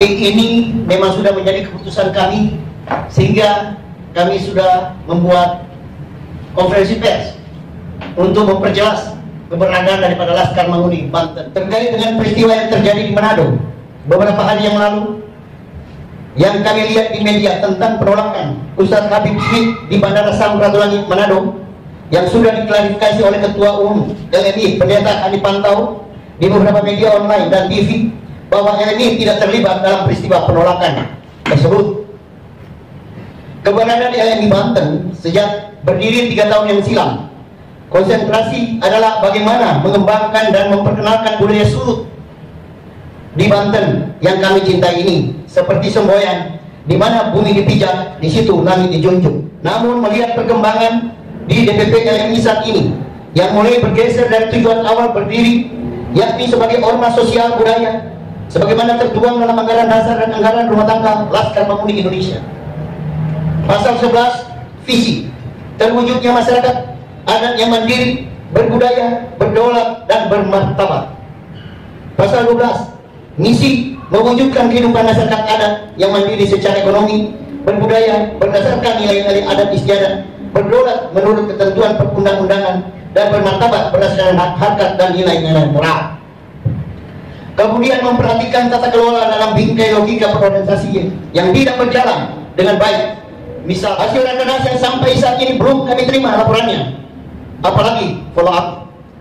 Ini memang sudah menjadi keputusan kami, sehingga kami sudah membuat konferensi pers untuk memperjelas keberadaan daripada Laskar Manguni Banten terkait dengan peristiwa yang terjadi di Manado beberapa hari yang lalu, yang kami lihat di media tentang penolakan Ustaz Habib Smith di Bandara Samratulangi Manado, yang sudah diklarifikasi oleh Ketua Umum LMI Pendeta Adi Pantau di beberapa media online dan TV, bahwa LMI tidak terlibat dalam peristiwa penolakan tersebut. Keberadaan LMI Banten sejak berdiri 3 tahun yang silam, konsentrasi adalah bagaimana mengembangkan dan memperkenalkan budaya surut di Banten yang kami cintai ini, seperti semboyan, di mana bumi dipijak, di situ langit dijunjung. Namun melihat perkembangan di DPP LMI saat ini, yang mulai bergeser dari tujuan awal berdiri, yakni sebagai ormas sosial budaya, sebagaimana tertuang dalam anggaran dasar dan anggaran rumah tangga Laskar Manguni Indonesia. Pasal 11, visi terwujudnya masyarakat adat yang mandiri, berbudaya, berdaulat, dan bermartabat. Pasal 12, misi mewujudkan kehidupan masyarakat adat yang mandiri secara ekonomi, berbudaya, berdasarkan nilai-nilai adat istiadat, berdaulat menurut ketentuan perundang-undangan, dan bermartabat berdasarkan hak-hak dan nilai-nilai moral. Kemudian memperhatikan tata kelola dalam bingkai logika perorganisasian yang tidak berjalan dengan baik. Misal hasil rakernas yang sampai saat ini belum kami terima laporannya, apalagi follow up.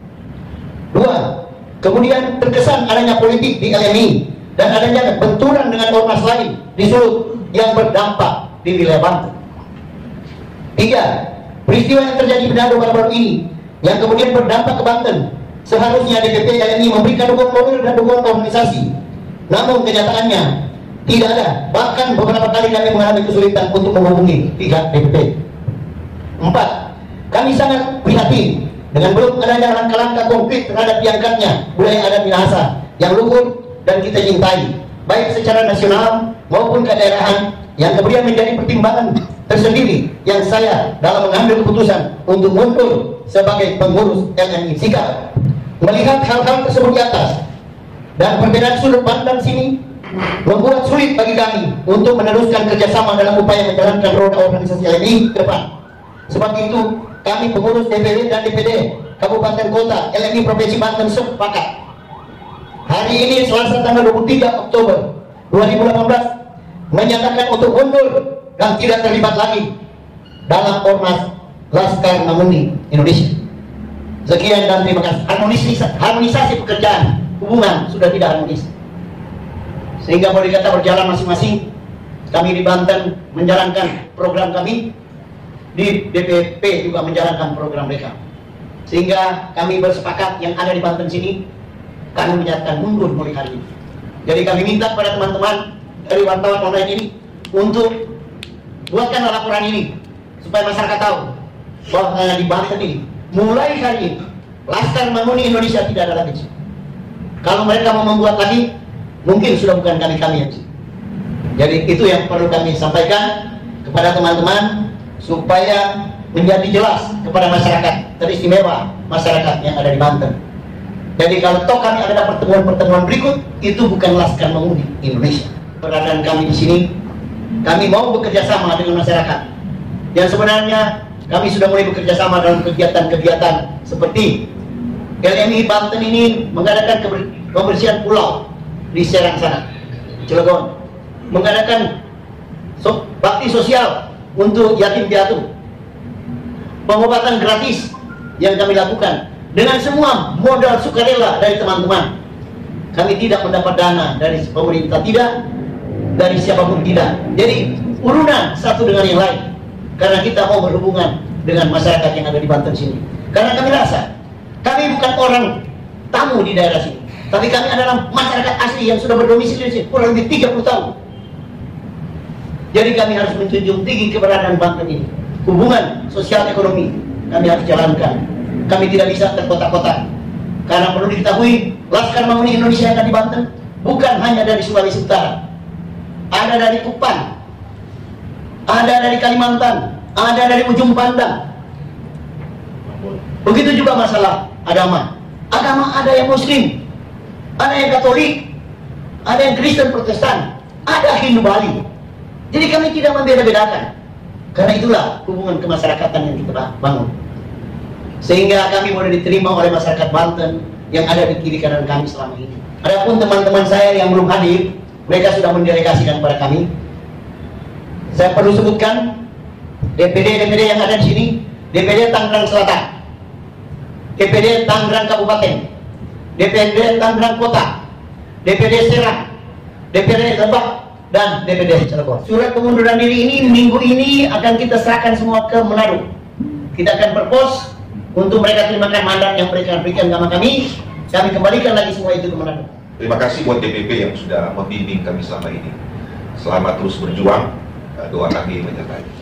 2. Kemudian terkesan adanya politik di LMI dan adanya benturan dengan ormas lain di Sulut yang berdampak di wilayah Banten. 3. Peristiwa yang terjadi di Manado baru-baru ini yang kemudian berdampak ke Banten, seharusnya DPP LMI memberikan dukungan moral dan dukungan organisasi, namun kenyataannya tidak ada. Bahkan beberapa kali kami mengalami kesulitan untuk menghubungi pihak DPP. 4. Kami sangat prihatin dengan belum adanya langkah-langkah konkret terhadap diangkatnya budaya adat Minahasa yang luhur dan kita cintai, baik secara nasional maupun kedaerahan, yang kemudian menjadi pertimbangan tersendiri yang saya dalam mengambil keputusan untuk mundur sebagai pengurus LMI. Sikap melihat hal-hal tersebut di atas dan perbedaan sudut pandang sini membuat sulit bagi kami untuk meneruskan kerjasama dalam upaya menjalankan roda organisasi LMI ke depan. Sebab itu kami pengurus DPW dan DPD Kabupaten Kota LMI Provinsi Banten sepakat hari ini Selasa tanggal 23 Oktober 2018 menyatakan untuk mundur dan tidak terlibat lagi dalam ormas Laskar Manguni Indonesia. Sekian dan terima kasih. Harmonisasi pekerjaan hubungan sudah tidak harmonis, sehingga boleh dikata berjalan masing-masing. Kami di Banten menjalankan program kami, di DPP juga menjalankan program mereka, sehingga kami bersepakat yang ada di Banten sini kami menyatakan mundur mulai hari ini. Jadi kami minta kepada teman-teman dari wartawan online ini untuk buatkan laporan ini supaya masyarakat tahu bahwa di Banten ini mulai hari ini Laskar Manguni Indonesia tidak ada lagi. Kalau mereka mau membuat lagi, mungkin sudah bukan kami yang. Jadi itu yang perlu kami sampaikan kepada teman-teman supaya menjadi jelas kepada masyarakat teristimewa masyarakat yang ada di Banten. Jadi kalau toh kami ada pertemuan-pertemuan berikut, itu bukan Laskar Manguni Indonesia. Keberadaan kami di sini, kami mau bekerja sama dengan masyarakat. Dan sebenarnya kami sudah mulai bekerja sama dalam kegiatan-kegiatan seperti LMI Banten ini mengadakan pembersihan pulau di Serang sana, Cilegon, mengadakan bakti sosial untuk yatim piatu, pengobatan gratis yang kami lakukan dengan semua modal sukarela dari teman-teman. Kami tidak mendapat dana dari pemerintah, tidak dari siapapun, tidak. Jadi urunan satu dengan yang lain, karena kita mau berhubungan dengan masyarakat yang ada di Banten sini. Karena kami rasa kami bukan orang tamu di daerah sini, tapi kami adalah masyarakat asli yang sudah berdomisili di sini kurang lebih 30 tahun. Jadi kami harus menjunjung tinggi keberadaan Banten ini. Hubungan sosial ekonomi kami harus jalankan. Kami tidak bisa terkotak-kotak, karena perlu diketahui Laskar Manguni Indonesia yang ada di Banten bukan hanya dari Sulawesi Utara, ada dari Kupang, ada dari Kalimantan, ada dari ujung Pandang. Begitu juga masalah agama. Agama ada yang Muslim, ada yang Katolik, ada yang Kristen Protestan, ada Hindu Bali. Jadi kami tidak membeda-bedakan. Karena itulah hubungan kemasyarakatan yang kita bangun. Sehingga kami boleh diterima oleh masyarakat Banten yang ada di kiri kanan kami selama ini. Adapun teman-teman saya yang belum hadir, mereka sudah mendelegasikan kepada kami. Saya perlu sebutkan DPD yang ada di sini, DPD Tangerang Selatan, DPD Tangerang Kabupaten, DPD Tangerang Kota, DPD Serang, DPD Lebak, dan DPD Cilegon. Surat pengunduran diri ini minggu ini akan kita serahkan semua ke Manado. Kita akan berpos untuk mereka terimakan mandat yang mereka berikan sama kami. Kami kembalikan lagi semua itu ke Manado. Terima kasih buat DPP yang sudah membimbing kami selama ini. Selamat terus berjuang. Doa kami menyertai.